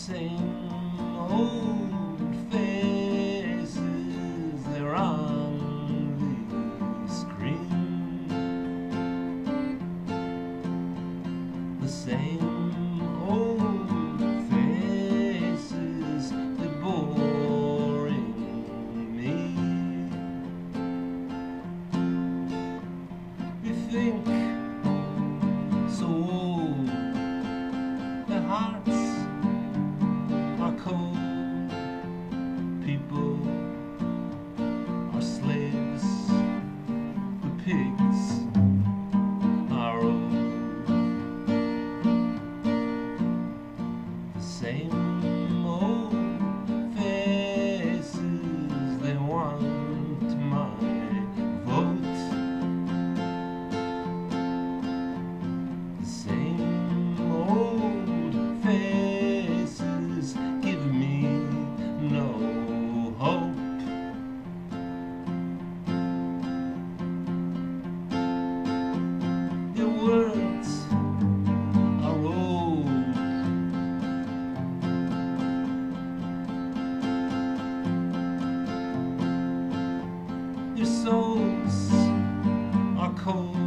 same old faces, they're on the screen. The same old faces, they're boring me. They think so old, their hearts are cold. People are slaves, the pigs are old. The same old faces, they want my vote. The same old faces give me no hope. Their words are old. Their souls are cold.